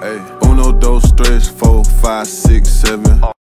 Ay, 1, 2, 3, 4, 5, 6, 7.